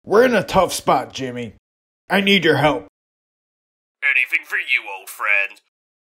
We're in a tough spot, Jimmy. I need your help. Anything for you, old friend.